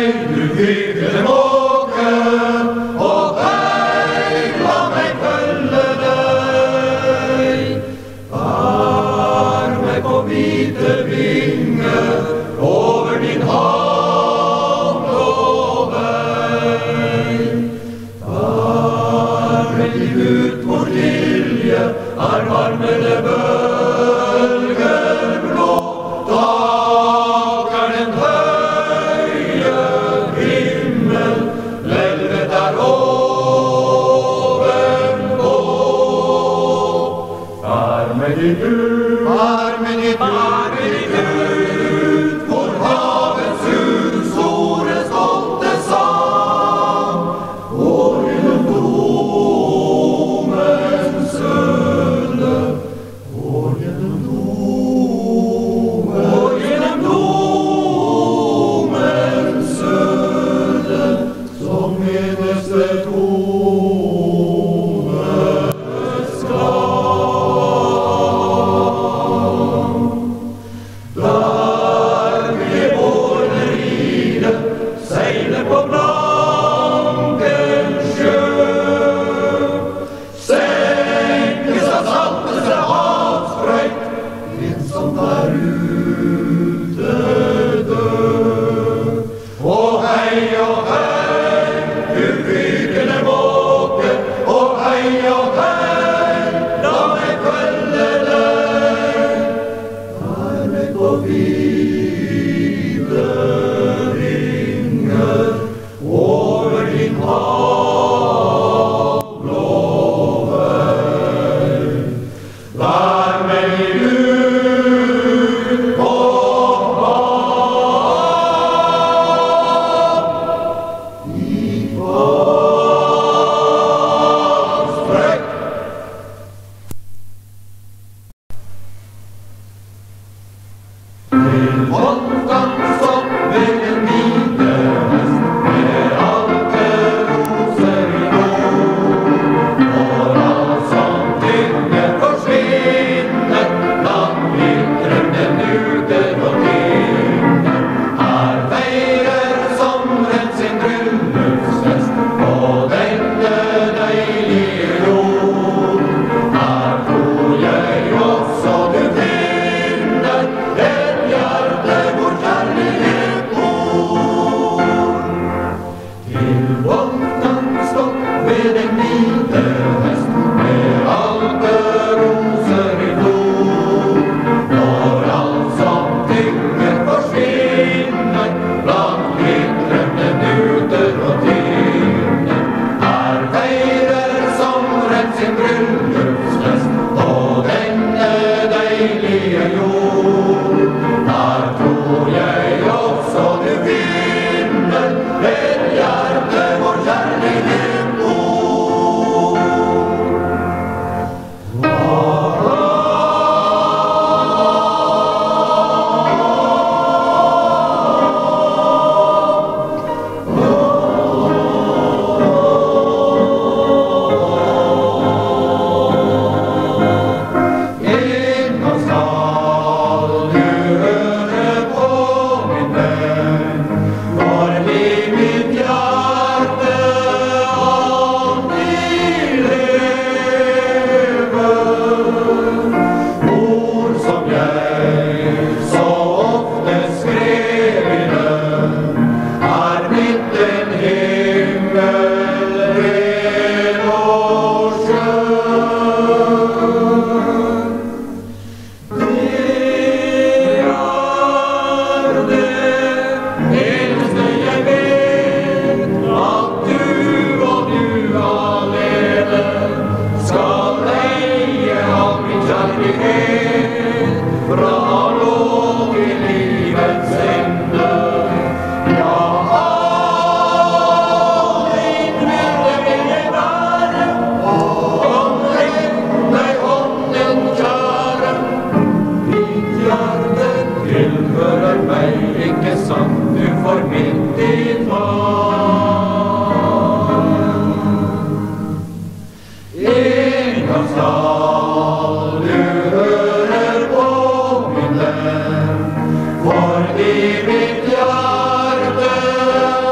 For i mitt hjerte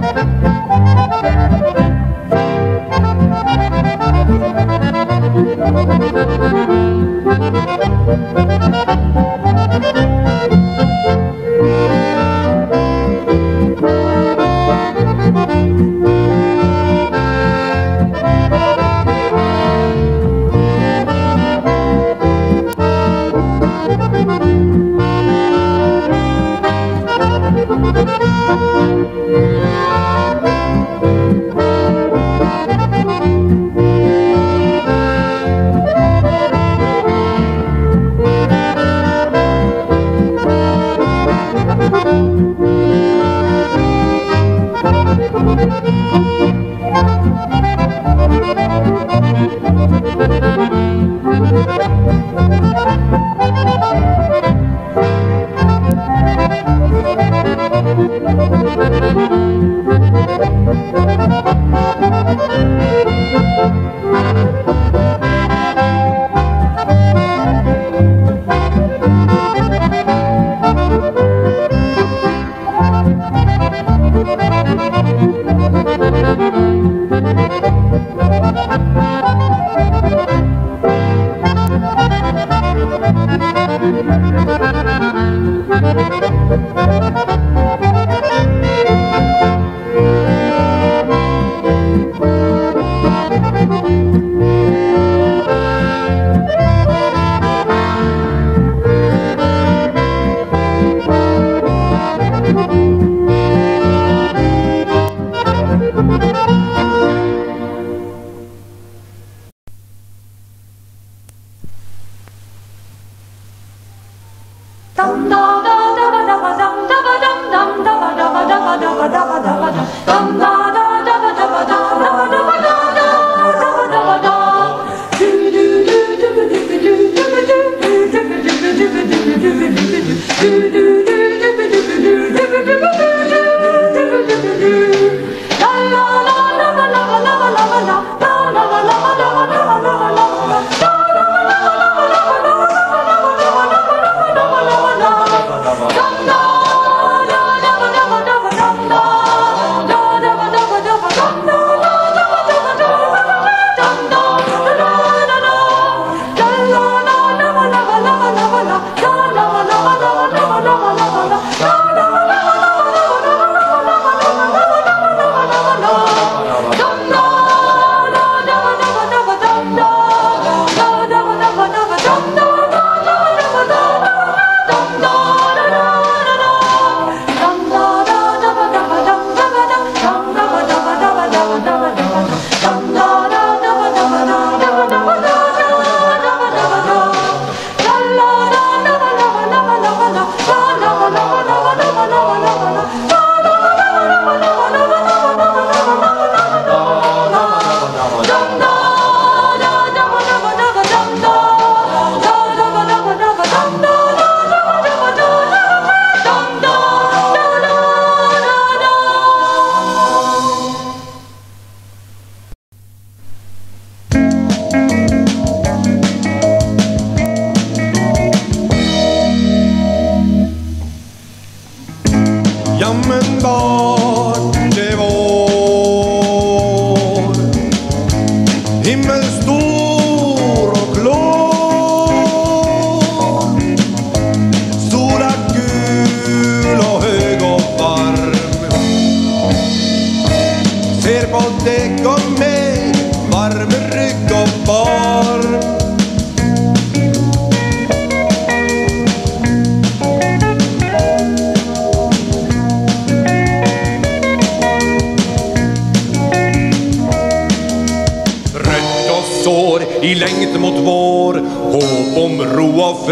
I längtan mot vår, hopp om ro och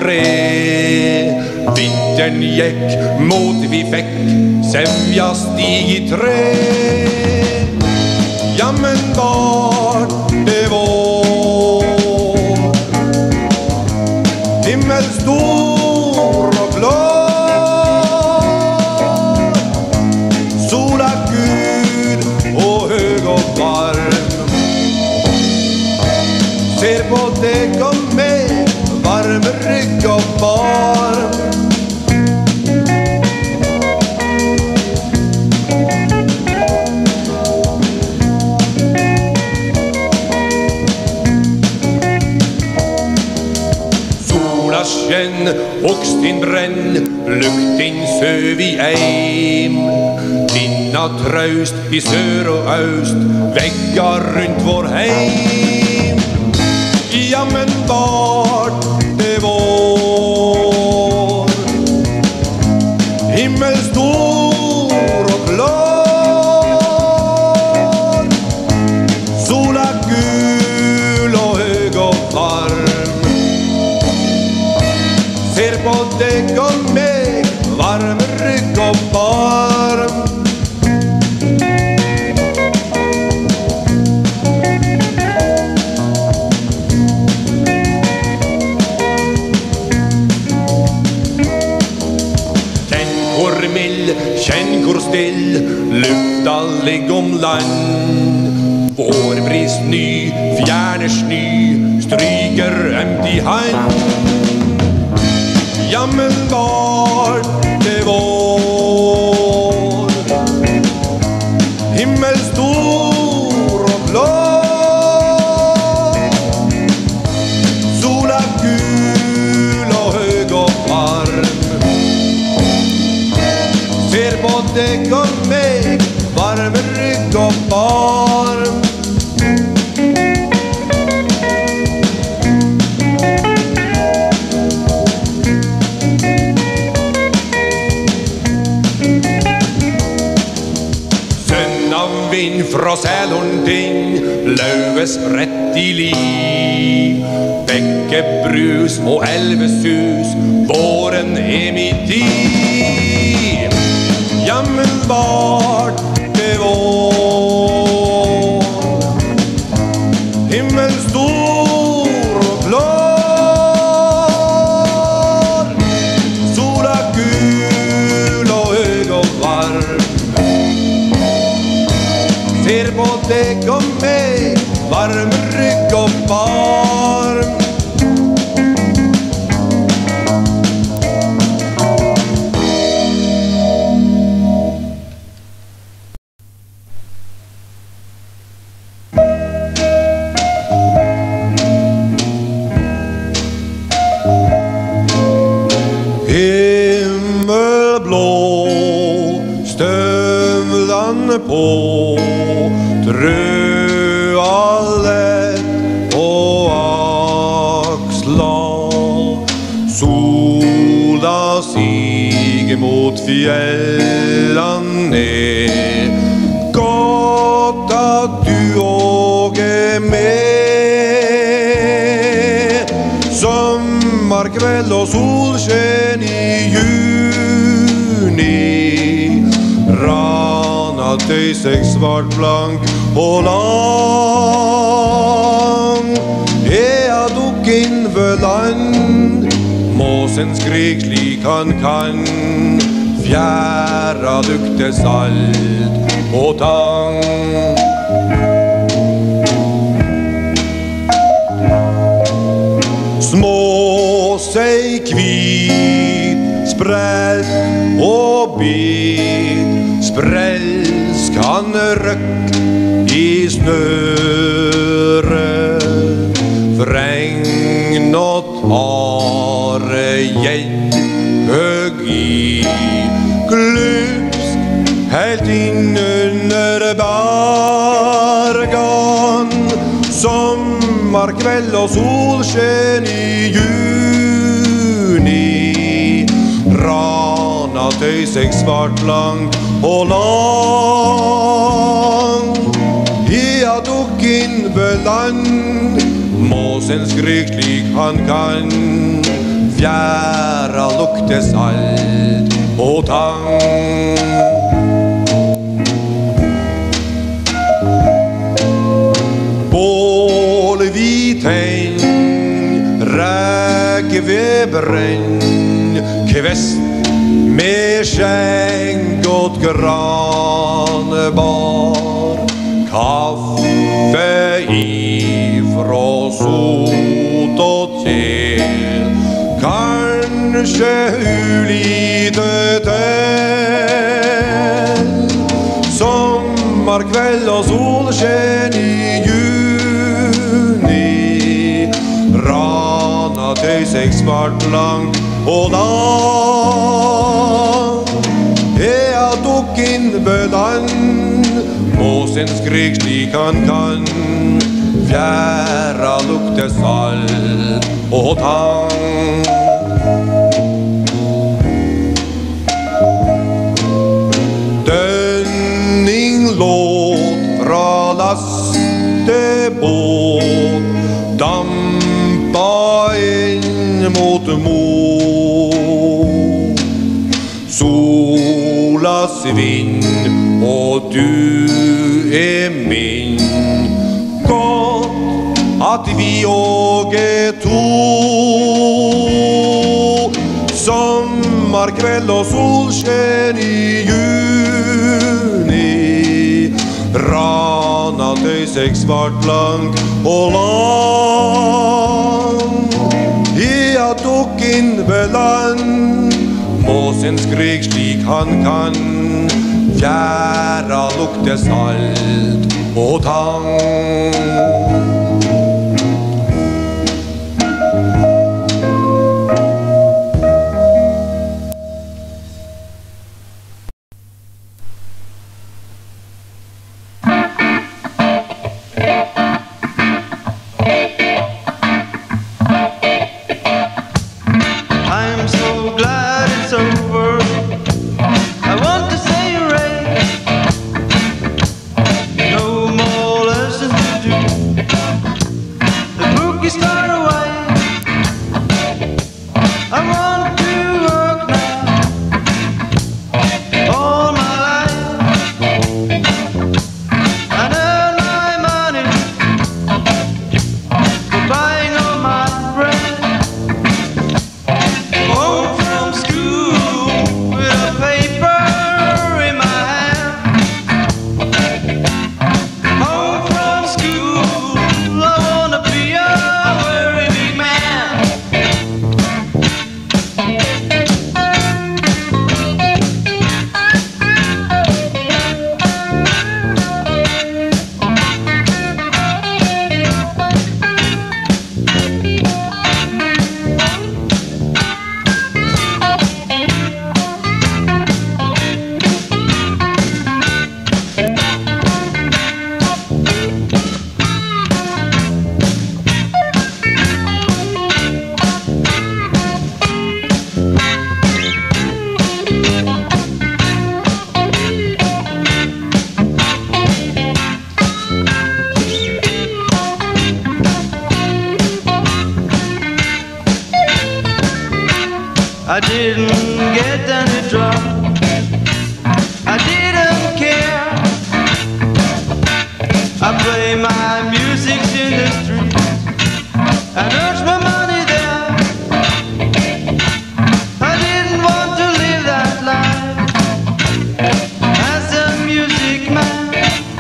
fred. Vintern gick mot vi fick sämja stig i trä. Ja men vart det vår, himmel stor och blå, sola gul och hög och varm. Ser på dig och mig, varm rygg och barm. Oksten brenn, lukten søv I eim. Dinna traust I sør og øst, veggar rundt vår heim. Jammen vart det vår, himmel stor og klar, sola gul og høg og varm. Ser på deg og meg, varm rygg og barm. Kjenn hvor still lufta ligg om land. Vårbris ny, fjerne sny, stryker ømt I hand. Jammen vart det vår, himmel stor og klar, sola gul og høg og varm. Ser på deg og meg, varm rygg og barm. Sønn av vind fra Sælornting, lauves rett I li. Bekke brus og elvesus, våren min tid. Jammen vart det vår, himmel stor og klar, sola gul og høg og varm. Ser på deg og meg, varm rygg og barm. På trøa lett og aksla, sola siger mot fjellene ned. Godt at du og med, sommerkveld og solskjen I juni. Tøy seg svart blank og lang. Dukken ved land, måsen skrik slik han kan. Fjæra lukte salt og tang. Små seg kvit, sprett og bit, sprell kan røkk I snøre. Vrengn og tare gjeld høg I glupsk, helt inn under bergan. Sommerkveld og solskjen I juni. Rana tøy seg svart langt og lang. Dukken ved land, måsen skrik slik han kan. Fjæra lukte salt og tang. Bål vi tenn, ræke ved brenn, kvest med skjenk og granebar. Kaffe ifra sot og tjel, kanskje ulite til. Sommerkveld og solskjen I juni. Rana tøy seg svart langt och land. Jag tog in bölan, måsen skrek slik han kan. Fjära lukte salt och tang. Dönning låt fra lastebåt dampa in mot mot. Solas vind och du är min. Gott att vi åker to. Sommarkväll och solsken i juni. Rana dig sig svart blank och land. Jag tog in välan. Måsen skrek slik han kan. Fjära lukte salt och tang. I didn't get any drop. I didn't care. I play my music in the street and earn my money there. I didn't want to live that life as a music man.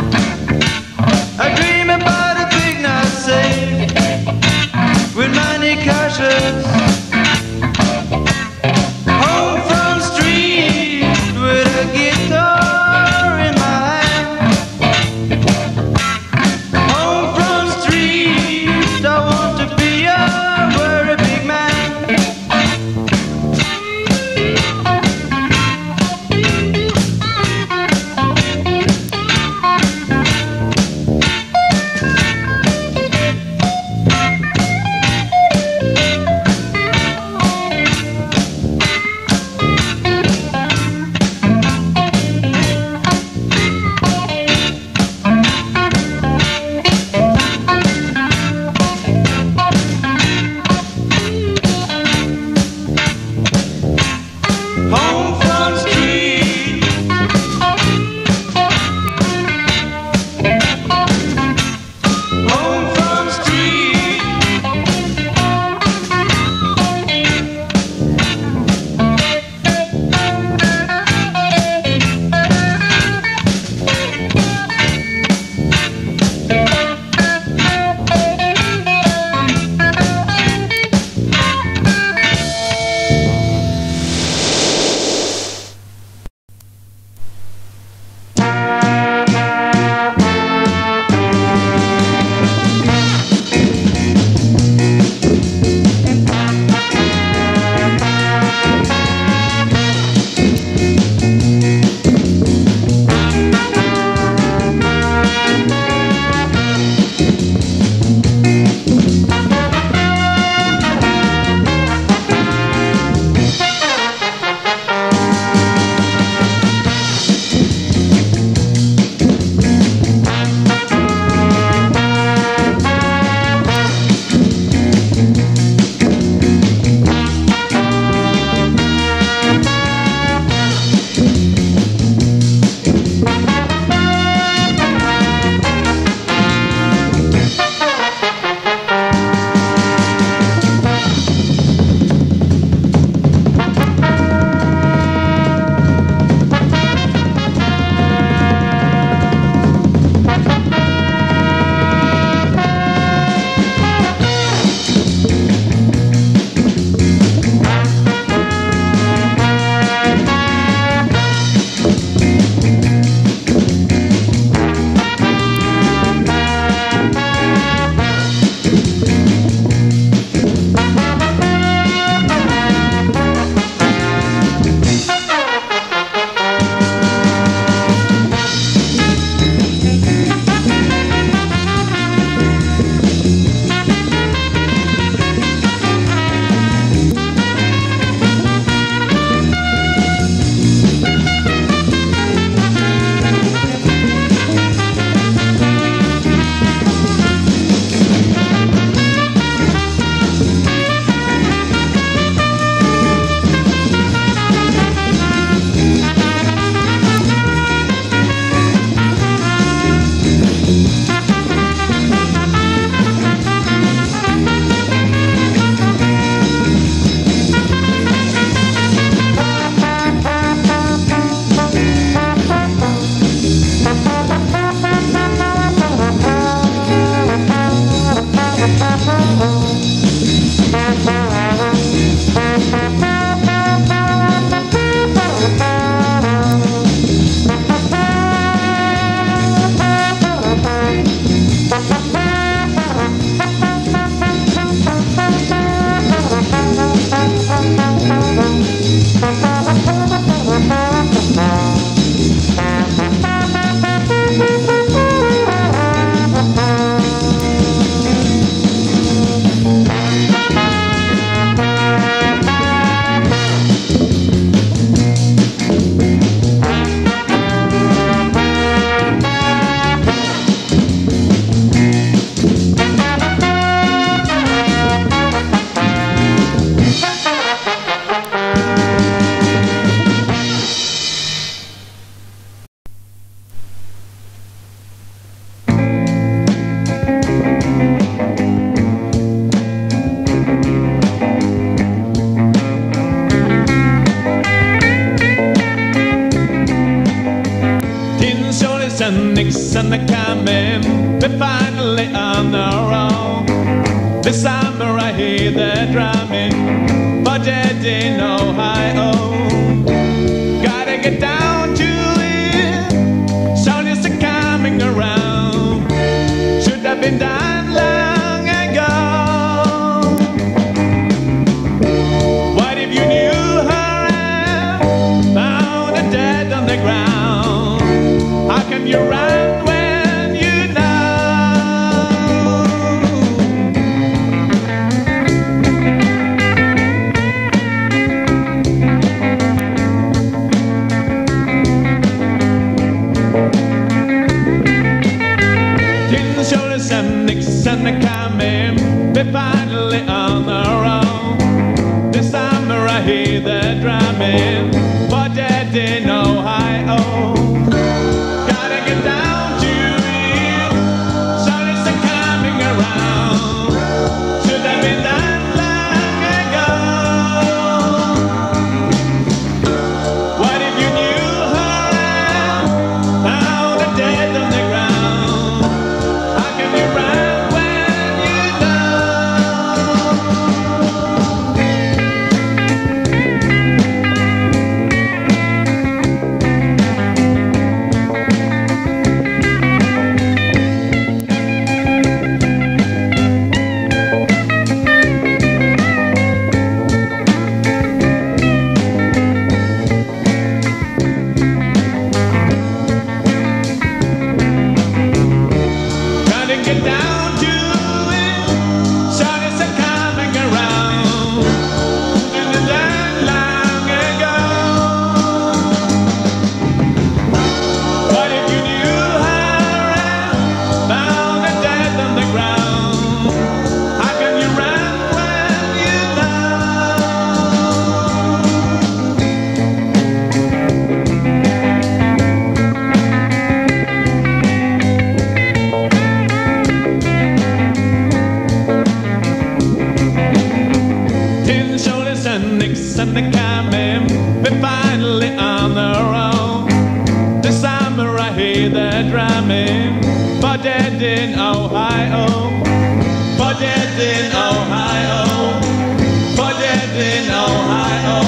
I dream about a big night safe with many cashes. Yeah. coming, we're finally on our own. This summer I hear the drumming, but dead in Ohio. Gotta get down to it, sun is coming around. Should have been done long ago. What if you knew her and found her dead on the ground? How can you run when you know? Tin shoulders and Nixon are coming, we're finally on our own. This summer I hear the drumming, but dead in Ohio. Gotta get down to it, sun is coming around. Should have been done long ago. What if you knew her and found her dead on the ground? How can you run when you know? Gotta get down to it, sun is coming around. Should have done long ago. What if you knew her and found her dead on the ground? How can you run when you know? Tin shoulders and Nixon are coming, we're finally on our own. This summer I hear the drumming, but dead in Ohio. But dead in Ohio. But dead in Ohio.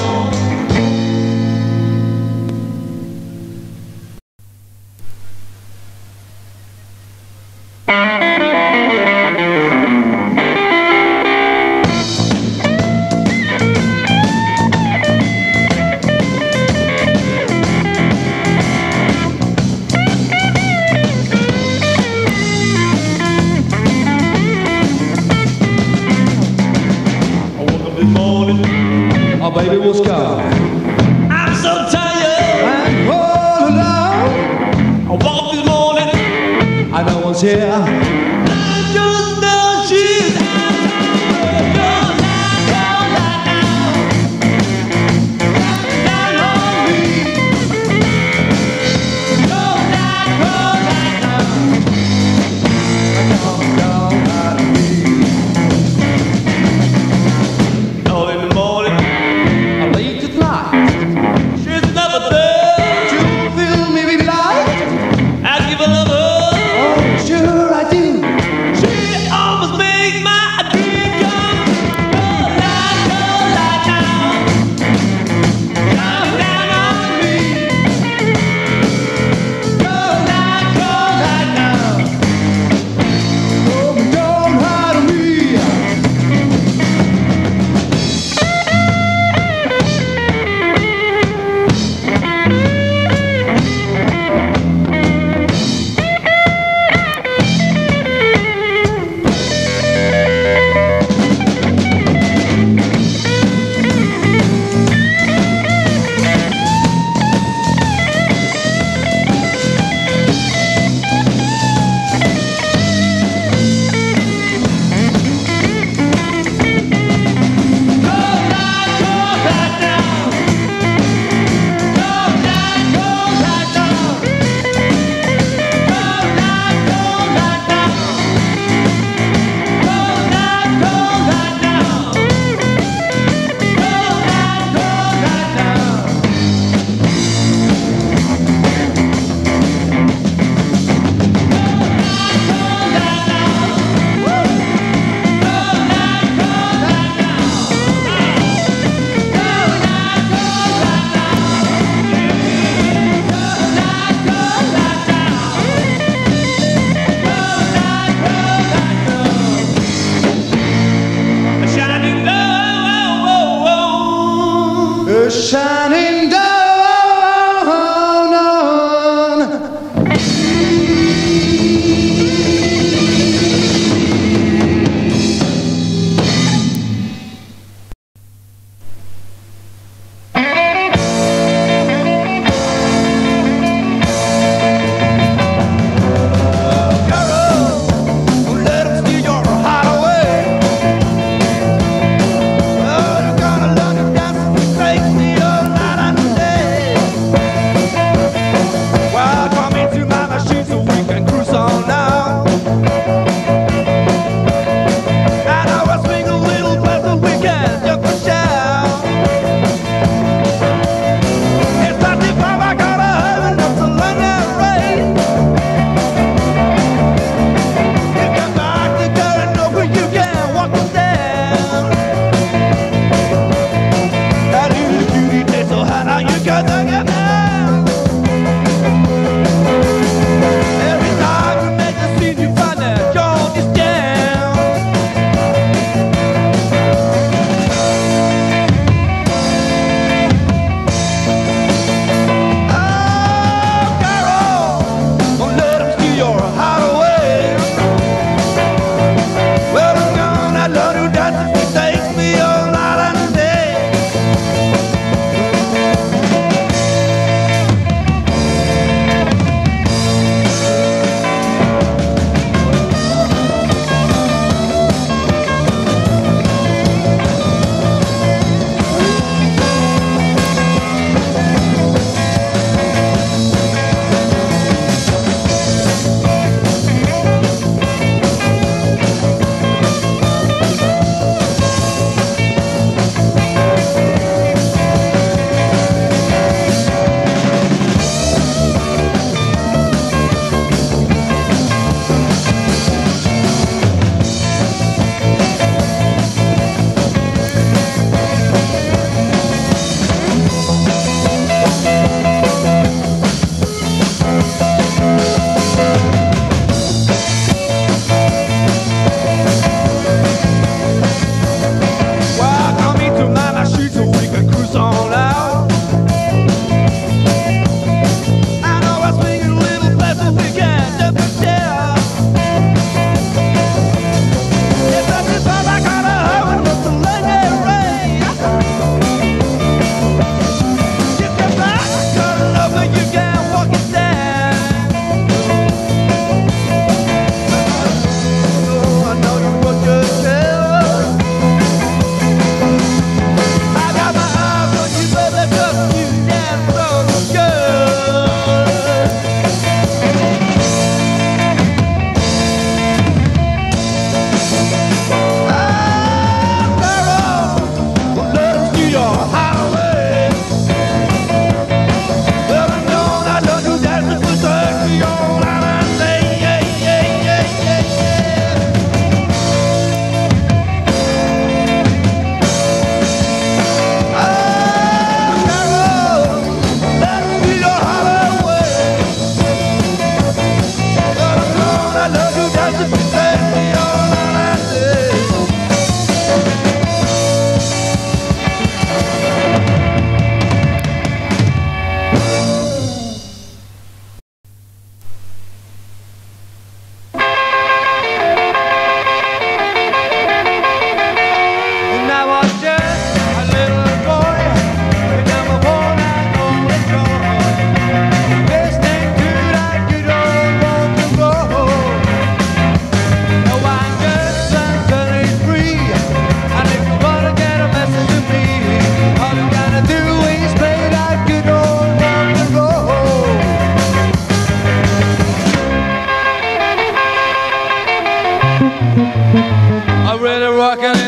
I woke up this morning, Our baby was gone. I'm so tired. And all alone, I woke up this morning, and no one's here. I just know she's out in the morning. Late at night, She's never there. you fill me with light. I give her love. Oh, sure I do.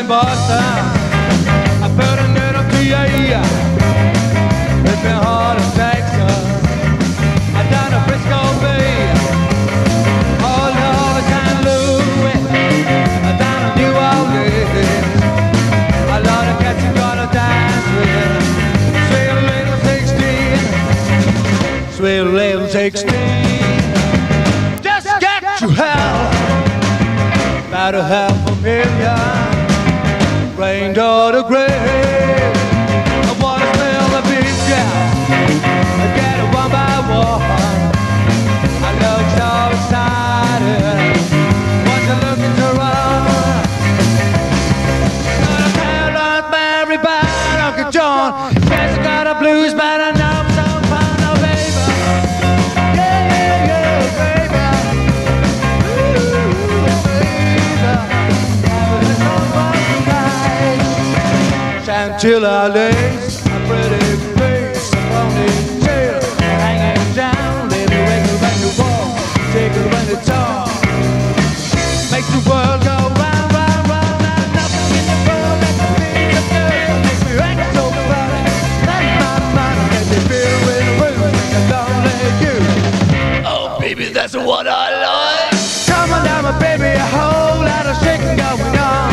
Boston. I put a needle to your ear. It's been hard as Texas. I down to Frisco Bay. All over St. Louis. I down to New Orleans. A lot of cats you gotta dance with. Sweet little 16. Sweet little 16. Just get you hell. About a $500,000. Rain to the grave. I wanna smell the beach, yeah. I get it one by one. I look so excited. Want to look into run. Got a parallel Mary band, Uncle John. Says I got a blues band, I know I'm so fun, oh baby. Yeah, yeah, yeah, baby. Ooh, baby. Chantilly lace, a pretty face, a ponytail, hanging down, little when you run the wall, take it when it's on. Make the world go round, round, round, and nothing in the world that can be a girl. Makes me act so funny, that's my mind, make me feel with the room, and don't let you. Oh baby, that's what I like. Come on down, my baby, a whole lot of shaking going on.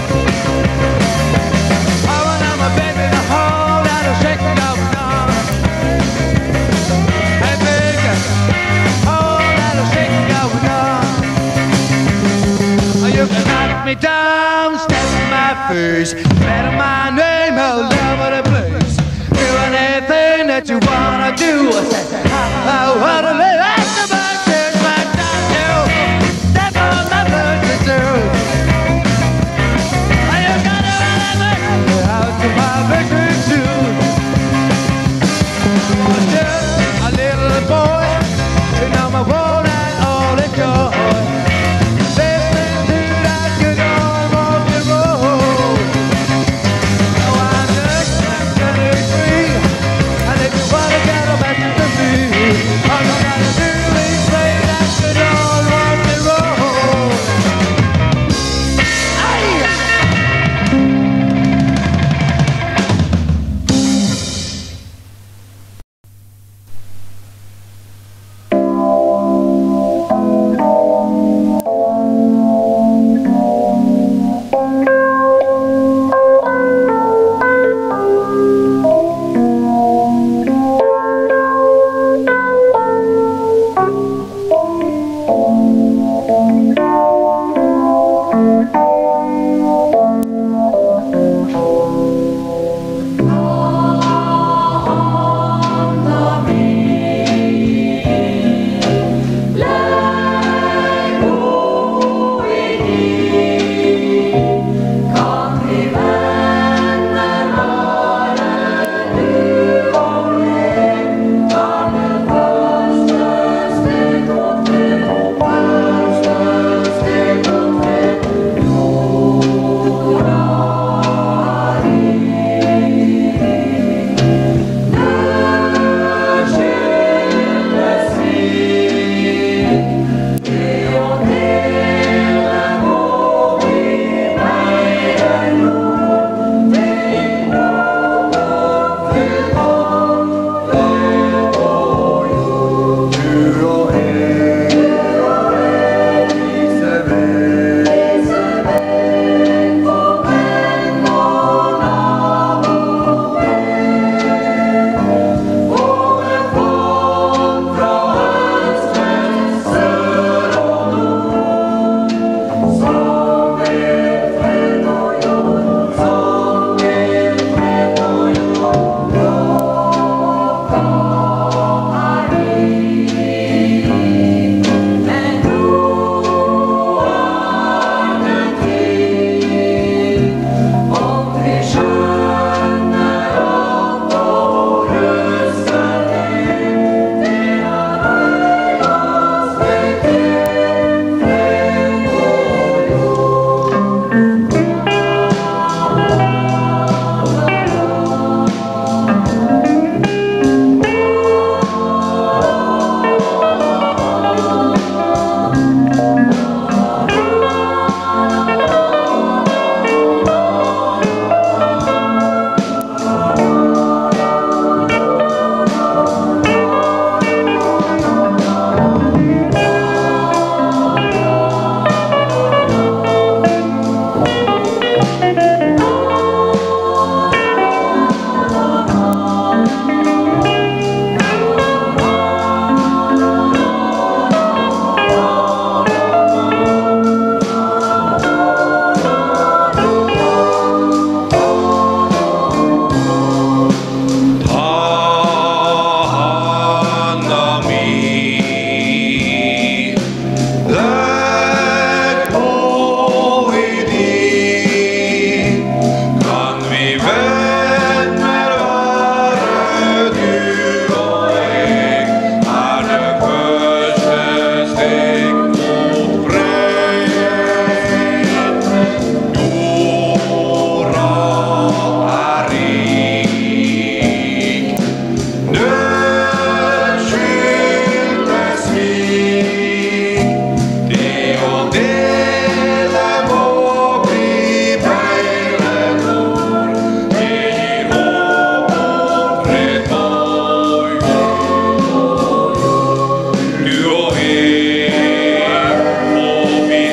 You can knock me down, step in my face, better my name, all over the place. Do anything that you wanna do. I wanna live at the back, change my tattoo. Step on my birthday too. You gotta run out to my victory too. A little boy, you know my world and all it joy. I'm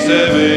reise ved